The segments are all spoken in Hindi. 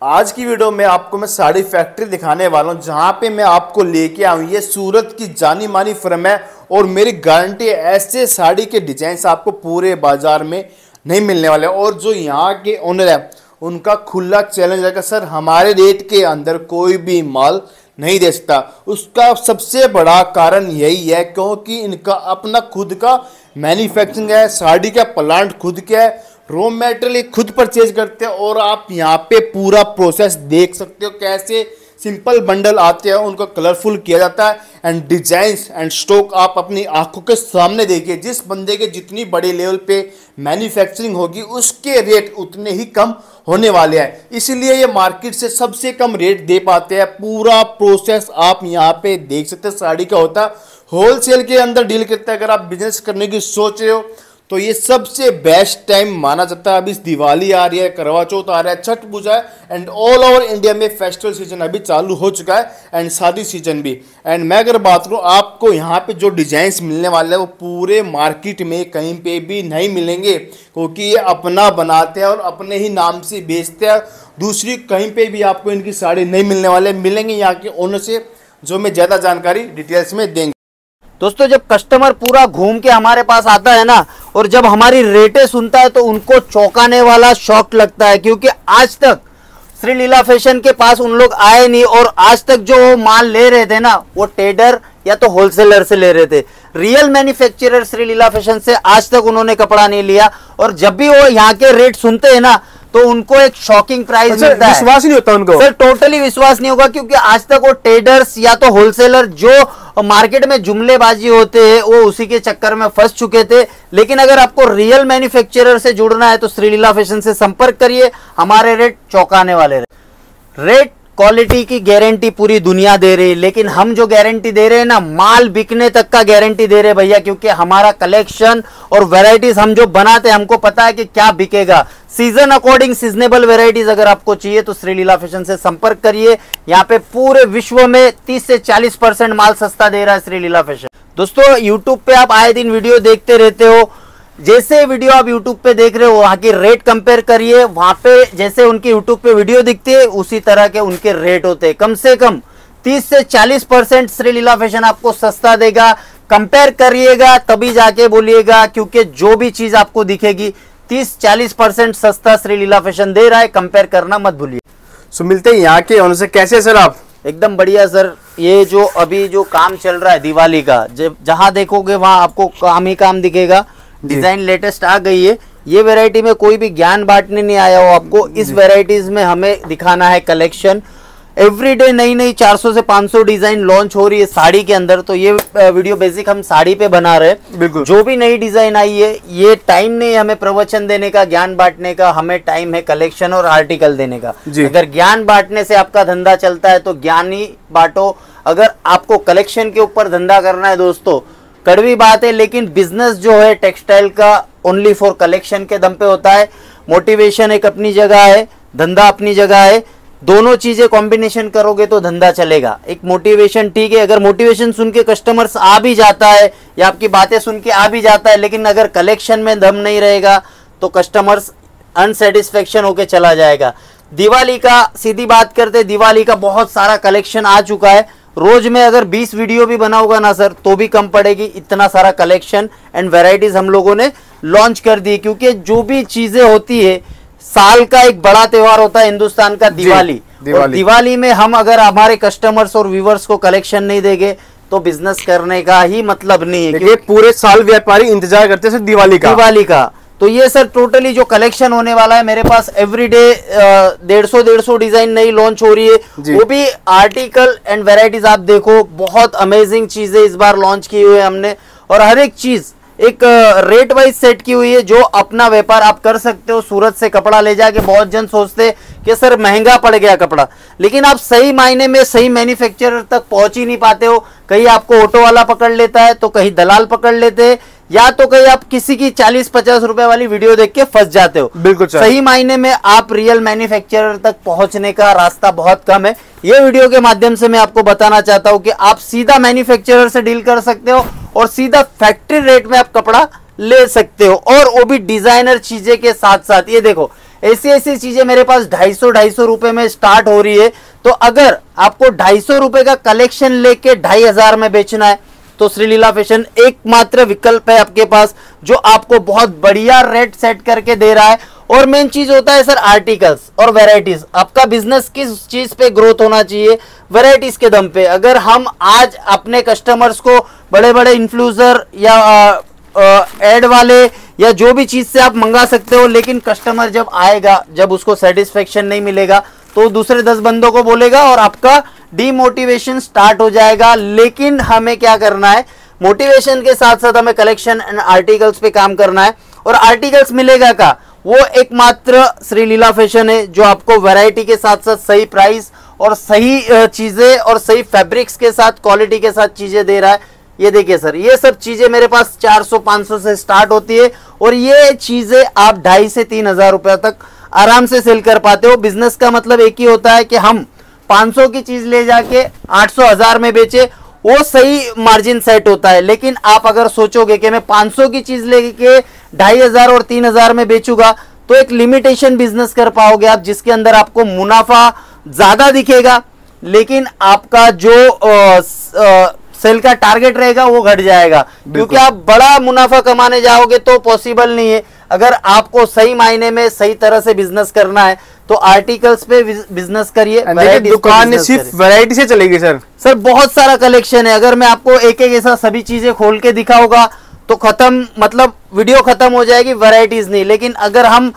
आज की वीडियो में आपको मैं साड़ी फैक्ट्री दिखाने वाला हूं, जहां पे मैं आपको लेके आऊं। ये सूरत की जानी मानी फर्म है और मेरी गारंटी है ऐसे साड़ी के डिजाइन आपको पूरे बाजार में नहीं मिलने वाले। और जो यहाँ के ओनर है उनका खुला चैलेंज है कि सर हमारे रेट के अंदर कोई भी माल नहीं दे सकता। उसका सबसे बड़ा कारण यही है क्योंकि इनका अपना खुद का मैन्युफैक्चरिंग है, साड़ी का प्लांट खुद का है, रॉ मटेरियल खुद परचेज करते हैं। और आप यहाँ पे पूरा प्रोसेस देख सकते हो कैसे सिंपल बंडल आते हैं, उनको कलरफुल किया जाता है एंड डिजाइन्स एंड स्टॉक आप अपनी आंखों के सामने देखिए। जिस बंदे के जितनी बड़ी लेवल पे मैन्युफैक्चरिंग होगी उसके रेट उतने ही कम होने वाले हैं, इसीलिए ये मार्केट से सबसे कम रेट दे पाते हैं। पूरा प्रोसेस आप यहाँ पे देख सकते हैं साड़ी का होता है। होलसेल के अंदर डील करते हैं। अगर आप बिजनेस करने की सोच रहे हो तो ये सबसे बेस्ट टाइम माना जाता है। अभी दिवाली आ रही है, करवा चौथ आ रहा है, छठ पूजा है एंड ऑल ओवर इंडिया में फेस्टिवल सीजन अभी चालू हो चुका है एंड शादी सीजन भी। एंड मैं अगर बात करूँ आपको यहाँ पे जो डिजाइन्स मिलने वाले हैं वो पूरे मार्केट में कहीं पे भी नहीं मिलेंगे, क्योंकि ये अपना बनाते हैं और अपने ही नाम से बेचते हैं। दूसरी कहीं पे भी आपको इनकी साड़ी नहीं मिलने वाले, मिलेंगे यहाँ के ओनर से, जो मैं ज़्यादा जानकारी डिटेल्स में देंगे। दोस्तों, जब कस्टमर पूरा घूम के हमारे पास आता है ना और जब हमारी रेटें सुनता है तो उनको चौंकाने वाला शौक लगता है, क्योंकि आज तक श्री लीला फैशन के पास उन लोग आए नहीं और आज तक जो माल ले रहे थे ना वो ट्रेडर या तो होलसेलर से ले रहे थे। Real manufacturer Shri Leela fashion से आज तक उन्होंने कपड़ा नहीं लिया। और जब भी वो यहाँ के रेट सुनते हैं ना तो उनको एक शॉकिंग प्राइस मिलता है। विश्वास नहीं होता उनको सर, टोटली विश्वास नहीं होगा, क्योंकि आज तक वो ट्रेडर्स या तो होलसेलर जो मार्केट में जुमलेबाजी होते हैं वो उसी के चक्कर में फंस चुके थे। लेकिन अगर आपको रियल मैन्युफैक्चरर से जुड़ना है तो श्री लीला फैशन से संपर्क करिए। हमारे रेट चौंकाने वाले रेट, क्वालिटी की गारंटी पूरी दुनिया दे रही है, लेकिन हम जो गारंटी दे रहे हैं ना, माल बिकने तक का गारंटी दे रहे हैं भैया, क्योंकि हमारा कलेक्शन और वैरायटीज हम जो बनाते हैं हमको पता है कि क्या बिकेगा। सीजन अकॉर्डिंग सीजनेबल वैरायटीज अगर आपको चाहिए तो श्री लीला फैशन से संपर्क करिए। यहाँ पे पूरे विश्व में 30 से 40% माल सस्ता दे रहा है श्री लीला फैशन। दोस्तों, यूट्यूब पे आप आए दिन वीडियो देखते रहते हो, जैसे वीडियो आप YouTube पे देख रहे हो वहां की रेट कंपेयर करिए। वहां पे जैसे उनकी YouTube पे वीडियो दिखती है उसी तरह के उनके रेट होते हैं। कम से कम 30 से 40% श्री लीला फैशन आपको सस्ता देगा। कंपेयर करिएगा तभी जाके बोलिएगा, क्योंकि जो भी चीज आपको दिखेगी 30-40% सस्ता श्री लीला फैशन दे रहा है। कंपेयर करना मत भूलिए। सो मिलते हैं यहाँ के ओनर से। कैसे सर आप? एकदम बढ़िया सर। ये जो अभी जो काम चल रहा है दिवाली का, जहां देखोगे वहां आपको काम ही काम दिखेगा। डिजाइन लेटेस्ट आ गई है। ये वैरायटी में कोई भी ज्ञान बांटने नहीं आया हो आपको। इस वैरायटीज में हमें दिखाना है कलेक्शन। एवरीडे नई नई 400 से 500 डिजाइन लॉन्च हो रही है साड़ी के अंदर। तो ये वीडियो बेसिक हम साड़ी पे बना रहे हैं। बिल्कुल, जो भी नई डिजाइन आई है, ये टाइम नहीं हमें प्रवचन देने का, ज्ञान बांटने का, हमें टाइम है कलेक्शन और आर्टिकल देने का। अगर ज्ञान बांटने से आपका धंधा चलता है तो ज्ञान ही बांटो। अगर आपको कलेक्शन के ऊपर धंधा करना है दोस्तों, कड़वी बात है, लेकिन बिजनेस जो है टेक्सटाइल का ओनली फॉर कलेक्शन के दम पे होता है। मोटिवेशन एक अपनी जगह है, धंधा अपनी जगह है। दोनों चीजें कॉम्बिनेशन करोगे तो धंधा चलेगा। एक मोटिवेशन ठीक है, अगर मोटिवेशन सुन के कस्टमर्स आ भी जाता है या आपकी बातें सुन के आ भी जाता है, लेकिन अगर कलेक्शन में दम नहीं रहेगा तो कस्टमर्स अनसेटिस्फेक्शन होके चला जाएगा। दिवाली का सीधी बात करते, दिवाली का बहुत सारा कलेक्शन आ चुका है। रोज में अगर 20 वीडियो भी बनाऊंगा ना सर तो भी कम पड़ेगी। इतना सारा कलेक्शन एंड वैरायटीज हम लोगों ने लॉन्च कर दी, क्योंकि जो भी चीजें होती है, साल का एक बड़ा त्योहार होता है हिंदुस्तान का, दिवाली। और दिवाली में हम अगर हमारे कस्टमर्स और व्यूवर्स को कलेक्शन नहीं देंगे तो बिजनेस करने का ही मतलब नहीं है, क्योंकि पूरे साल व्यापारी इंतजार करते हैं दिवाली का। तो ये सर टोटली जो कलेक्शन होने वाला है, मेरे पास एवरीडे 150 डिजाइन नई लॉन्च हो रही है। वो भी आर्टिकल एंड वैरायटीज आप देखो, बहुत अमेजिंग चीजें इस बार लॉन्च की हुई है हमने। और हर एक चीज एक रेट वाइज सेट की हुई है, जो अपना व्यापार आप कर सकते हो। सूरत से कपड़ा ले जाके बहुत जन सोचते कि सर महंगा पड़ गया कपड़ा, लेकिन आप सही मायने में सही मैन्युफैक्चरर तक पहुंच ही नहीं पाते हो। कहीं आपको ऑटो वाला पकड़ लेता है तो कहीं दलाल पकड़ लेते हैं, या तो कहीं आप किसी की 40-50 रुपए वाली वीडियो देख के फंस जाते हो। बिल्कुल सही मायने में आप रियल मैन्युफैक्चरर तक पहुंचने का रास्ता बहुत कम है। ये वीडियो के माध्यम से मैं आपको बताना चाहता हूं कि आप सीधा मैन्युफैक्चरर से डील कर सकते हो और सीधा फैक्ट्री रेट में आप कपड़ा ले सकते हो, और वो भी डिजाइनर चीजें के साथ साथ। ये देखो, ऐसी ऐसी चीजें मेरे पास 250 रुपए में स्टार्ट हो रही है। तो अगर आपको 250 रुपए का कलेक्शन लेके 2500 में बेचना है तो श्रीलीला फैशन एकमात्र विकल्प है आपके पास, जो आपको बहुत बढ़िया रेट सेट करके दे रहा है। और मेन चीज होता है सर आर्टिकल्स और वैरायटीज। आपका बिजनेस किस चीज पे ग्रोथ होना चाहिए? वैरायटीज के दम पे। अगर हम आज अपने कस्टमर्स को बड़े बड़े इन्फ्लुएंसर या एड वाले या जो भी चीज से आप मंगा सकते हो, लेकिन कस्टमर जब आएगा, जब उसको सेटिस्फेक्शन नहीं मिलेगा तो दूसरे 10 बंदों को बोलेगा और आपका डीमोटिवेशन स्टार्ट हो जाएगा। लेकिन हमें क्या करना है, मोटिवेशन के साथ साथ हमें कलेक्शन एंड आर्टिकल्स पे काम करना है। और आर्टिकल्स मिलेगा का वो एकमात्र श्रीलीला फैशन है, जो आपको वैरायटी के साथ साथ सही प्राइस और सही चीजें और सही फैब्रिक्स के साथ क्वालिटी के साथ चीजें दे रहा है। ये देखिए सर, ये सब चीजें मेरे पास 400-500 से स्टार्ट होती है और ये चीजें आप 2,500 से 3,000 रुपए तक आराम से सेल कर पाते हो। बिजनेस का मतलब एक ही होता है कि हम 500 की चीज ले जाके 800-1000 में बेचे, वो सही मार्जिन सेट होता है। लेकिन आप अगर सोचोगे कि मैं 500 की चीज लेके 2,500 और 3,000 में बेचूंगा तो एक लिमिटेशन बिजनेस कर पाओगे आप, जिसके अंदर आपको मुनाफा ज्यादा दिखेगा लेकिन आपका जो सेल का टारगेट रहेगा वो घट जाएगा, क्योंकि आप बड़ा मुनाफा कमाने जाओगे तो पॉसिबल नहीं है। अगर आपको सही मायने में सही तरह से बिजनेस करना है तो आर्टिकल्स पे बिजनेस करिए। दुकान सिर्फ वैरायटी से चलेगी सर बहुत सारा कलेक्शन है। अगर मैं आपको एक एक ऐसा सभी चीजें खोल के दिखाऊंगा तो खत्म, मतलब वीडियो खत्म हो जाएगी, वैरायटीज नहीं। लेकिन अगर हम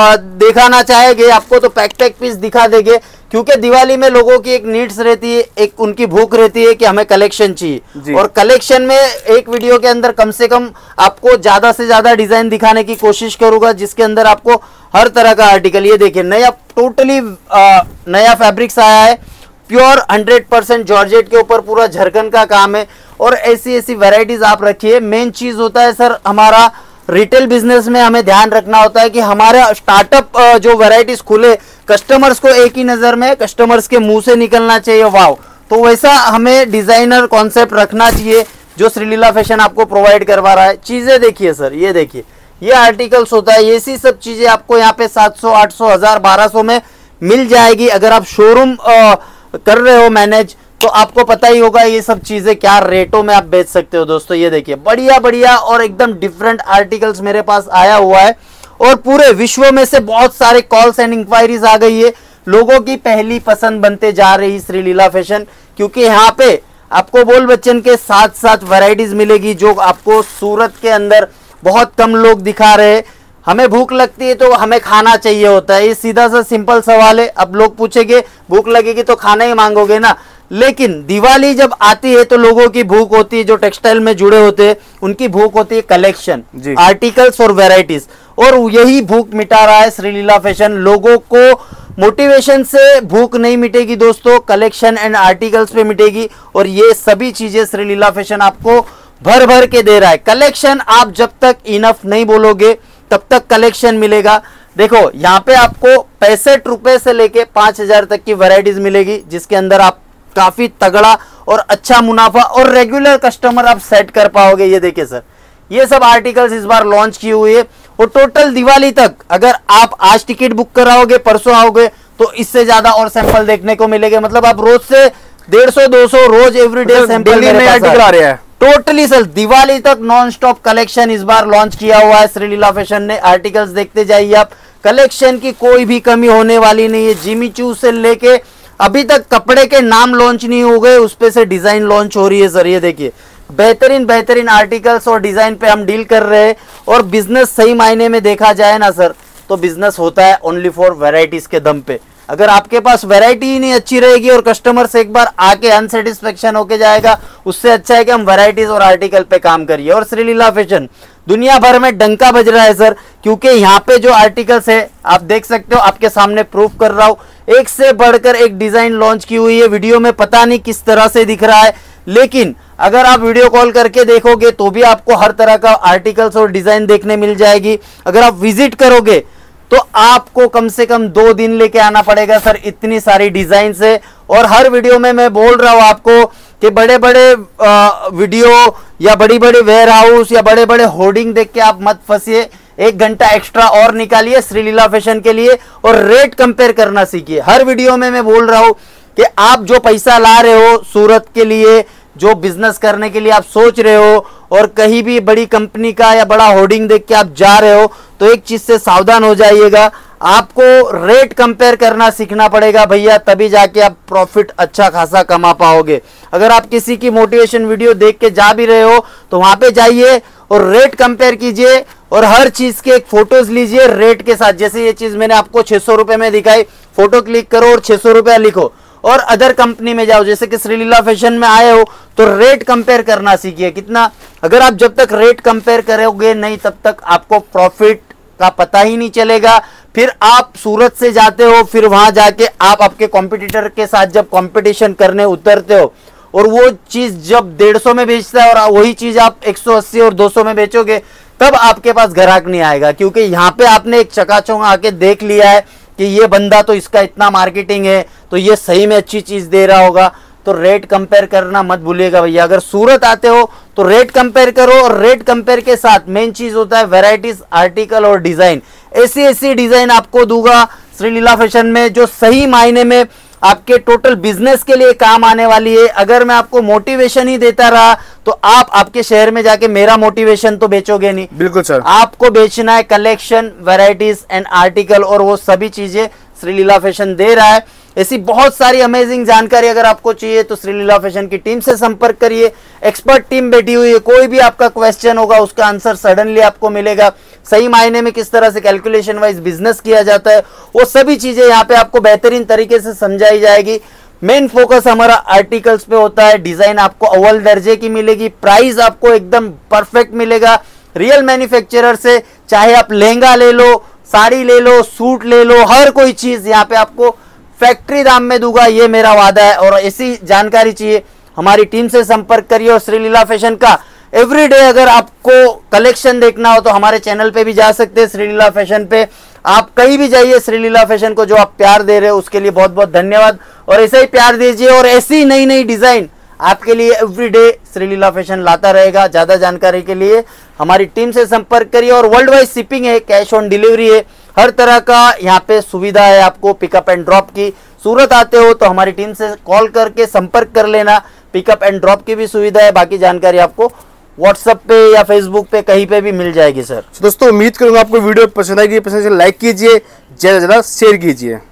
दिखाना चाहेंगे आपको तो पैक पीस दिखा देंगे, क्योंकि दिवाली में लोगों की एक नीड्स रहती है, एक उनकी भूख रहती है कि हमें कलेक्शन चाहिए। और कलेक्शन में एक वीडियो के अंदर कम से कम आपको ज्यादा से ज्यादा डिजाइन दिखाने की कोशिश करूंगा, जिसके अंदर आपको हर तरह का आर्टिकल, ये देखिए नया टोटली नया फैब्रिक्स आया है, प्योर 100% जॉर्जेट के ऊपर पूरा झरकन का काम है। और ऐसी ऐसी वैरायटीज आप रखिए। मेन चीज होता है सर, हमारा रिटेल बिजनेस में हमें ध्यान रखना होता है कि हमारा स्टार्टअप जो वैरायटीज खुले, कस्टमर्स को एक ही नजर में, कस्टमर्स के मुंह से निकलना चाहिए वाव। तो वैसा हमें डिजाइनर कॉन्सेप्ट रखना चाहिए जो श्रीलीला फैशन आपको प्रोवाइड करवा रहा है। चीजें देखिए सर, ये देखिए, ये आर्टिकल्स होता है, ऐसी सब चीजें आपको यहाँ पे 700, 800, 1000, 1200 में मिल जाएगी। अगर आप शोरूम कर रहे हो मैनेज तो आपको पता ही होगा ये सब चीजें क्या रेटों में आप बेच सकते हो। दोस्तों ये देखिए, बढ़िया बढ़िया और एकदम डिफरेंट आर्टिकल्स मेरे पास आया हुआ है। और पूरे विश्व में से बहुत सारे कॉल्स एंड इंक्वायरीज आ गई है। लोगों की पहली पसंद बनते जा रही श्रीलीला फैशन, क्योंकि यहाँ पे आपको बोल बच्चन के साथ साथ वैरायटीज मिलेगी जो आपको सूरत के अंदर बहुत कम लोग दिखा रहे हैं। हमें भूख लगती है तो हमें खाना चाहिए होता है, ये सीधा सा सिंपल सवाल है। अब लोग पूछेंगे भूख लगेगी तो खाना ही मांगोगे ना, लेकिन दिवाली जब आती है तो लोगों की भूख होती है, जो टेक्सटाइल में जुड़े होते हैं उनकी भूख होती है कलेक्शन, आर्टिकल्स और वैरायटीज। और यही भूख मिटा रहा है श्रीलीला फैशन। लोगों को मोटिवेशन से भूख नहीं मिटेगी दोस्तों, कलेक्शन एंड आर्टिकल्स पे मिटेगी। और ये सभी चीजें श्रीलीला फैशन आपको भर भर के दे रहा है। कलेक्शन आप जब तक इनफ नहीं बोलोगे तब तक कलेक्शन मिलेगा। देखो यहाँ पे आपको 65 रुपए से लेके 5,000 तक की वैरायटीज मिलेगी, जिसके अंदर आप काफी तगड़ा और अच्छा मुनाफा और रेगुलर कस्टमर आप सेट कर पाओगे। ये देखिए सर, ये सब आर्टिकल्स इस बार लॉन्च की हुई है। और टोटल दिवाली तक अगर आप आज टिकट बुक कराओगे, परसों आओगे तो इससे ज्यादा और सैंपल देखने को मिलेंगे। मतलब आप रोज से 150-200 रोज एवरीडे सैंपल आर्टिकल आ रहे हैं। टोटली सर दिवाली तक नॉन स्टॉप कलेक्शन इस बार लॉन्च किया हुआ है श्रीलीला फैशन ने। आर्टिकल्स देखते जाइए आप, कलेक्शन की कोई भी कमी होने वाली नहीं है। जिमी चू से लेके अभी तक कपड़े के नाम लॉन्च नहीं हो गए, उस पे से डिजाइन लॉन्च हो रही है सर। ये देखिए, बेहतरीन बेहतरीन आर्टिकल्स और डिजाइन पे हम डील कर रहे हैं। और बिजनेस सही मायने में देखा जाए ना सर, तो बिजनेस होता है ओनली फॉर वैरायटीज के दम पे। अगर आपके पास वैरायटी ही नहीं अच्छी रहेगी और कस्टमर से एक बार आके अनसेटिस्फेक्शन होके जाएगा, उससे अच्छा है कि हम वैरायटीज और आर्टिकल पे काम करिए। और श्रीलीला फैशन दुनिया भर में डंका बज रहा है सर, क्योंकि यहाँ पे जो आर्टिकल्स है आप देख सकते हो, आपके सामने प्रूफ कर रहा हूँ, एक से बढ़कर एक डिजाइन लॉन्च की हुई है। वीडियो में पता नहीं किस तरह से दिख रहा है, लेकिन अगर आप वीडियो कॉल करके देखोगे तो भी आपको हर तरह का आर्टिकल्स और डिजाइन देखने मिल जाएगी। अगर आप विजिट करोगे तो आपको कम से कम 2 दिन लेके आना पड़ेगा सर, इतनी सारी डिजाइन है। और हर वीडियो में मैं बोल रहा हूं आपको कि बड़े बड़े वीडियो या बड़ी बड़ी वेयर हाउस या बड़े बड़े होर्डिंग देख के आप मत फंसिए। 1 घंटा एक्स्ट्रा और निकालिए श्रीलीला फैशन के लिए और रेट कंपेयर करना सीखिए। हर वीडियो में मैं बोल रहा हूं कि आप जो पैसा ला रहे हो सूरत के लिए, जो बिजनेस करने के लिए आप सोच रहे हो और कहीं भी बड़ी कंपनी का या बड़ा होर्डिंग देख के आप जा रहे हो, तो एक चीज से सावधान हो जाइएगा, आपको रेट कंपेयर करना सीखना पड़ेगा भैया, तभी जाके आप प्रॉफिट अच्छा खासा कमा पाओगे। अगर आप किसी की मोटिवेशन वीडियो देख के जा भी रहे हो तो वहां पे जाइए और रेट कंपेयर कीजिए और हर चीज के एक फोटोज लीजिए रेट के साथ। जैसे ये चीज मैंने आपको 600 रुपए में दिखाई, फोटो क्लिक करो और 600 रुपया लिखो। और अदर कंपनी में जाओ, जैसे कि श्रीलीला फैशन में आए हो तो रेट कंपेयर करना सीखिए कितना। अगर आप जब तक रेट कंपेयर करोगे नहीं तब तक आपको प्रॉफिट का पता ही नहीं चलेगा। फिर आप सूरत से जाते हो, फिर वहां जाके आप आपके कॉम्पिटिटर के साथ जब कंपटीशन करने उतरते हो और वो चीज जब 150 में बेचता है और वही चीज आप 180 और 200 में बेचोगे, तब आपके पास ग्राहक नहीं आएगा, क्योंकि यहाँ पे आपने एक चकाचौंध आके देख लिया है कि ये बंदा तो इसका इतना मार्केटिंग है तो ये सही में अच्छी चीज दे रहा होगा। तो रेट कंपेयर करना मत भूलिएगा भैया। अगर सूरत आते हो तो रेट कंपेयर करो और रेट कंपेयर के साथ मेन चीज होता है वैरायटीज, आर्टिकल और डिजाइन। ऐसी डिजाइन आपको दूंगा श्रीलीला फैशन में जो सही मायने में आपके टोटल बिजनेस के लिए काम आने वाली है। अगर मैं आपको मोटिवेशन ही देता रहा तो आप आपके शहर में जाके मेरा मोटिवेशन तो बेचोगे नहीं। बिल्कुल सर, आपको बेचना है कलेक्शन, वैरायटीज एंड आर्टिकल, और वो सभी चीजें श्रीलीला फैशन दे रहा है। ऐसी बहुत सारी अमेजिंग जानकारी अगर आपको चाहिए तो श्रीलीला फैशन की टीम से संपर्क करिए। एक्सपर्ट टीम बैठी हुई है, कोई भी आपका क्वेश्चन होगा उसका आंसर सडनली आपको मिलेगा। सही मायने में किस तरह से कैलकुलेशन वाइज बिजनेस किया जाता है वो सभी चीजें यहाँ पे आपको बेहतरीन तरीके से समझाई जाएगी। मेन फोकस हमारा आर्टिकल्स पे होता है। डिजाइन आपको अव्वल दर्जे की मिलेगी, प्राइस आपको एकदम परफेक्ट मिलेगा रियल मैन्युफैक्चरर से। चाहे आप लहंगा ले लो, साड़ी ले लो, सूट ले लो, हर कोई चीज यहाँ पे आपको फैक्ट्री दाम में दूंगा, ये मेरा वादा है। और ऐसी जानकारी चाहिए हमारी टीम से संपर्क करिए। और श्रीलीला फैशन का एवरीडे अगर आपको कलेक्शन देखना हो तो हमारे चैनल पे भी जा सकते हैं, श्रीलीला फैशन पे। आप कहीं भी जाइए, श्रीलीला फैशन को जो आप प्यार दे रहे हो उसके लिए बहुत बहुत धन्यवाद। और ऐसे ही प्यार दीजिए और ऐसी नई नई डिजाइन आपके लिए एवरीडे श्रीलीला फैशन लाता रहेगा। ज्यादा जानकारी के लिए हमारी टीम से संपर्क करिए। और वर्ल्ड वाइड शिपिंग है, कैश ऑन डिलीवरी है, हर तरह का यहाँ पे सुविधा है आपको पिकअप एंड ड्रॉप की। सूरत आते हो तो हमारी टीम से कॉल करके संपर्क कर लेना, पिकअप एंड ड्रॉप की भी सुविधा है। बाकी जानकारी आपको व्हाट्सएप पे या फेसबुक पे कहीं पे भी मिल जाएगी सर। दोस्तों उम्मीद करूंगा आपको वीडियो पसंद आएगी, पसंद से लाइक कीजिए, ज्यादा से ज्यादा शेयर कीजिए।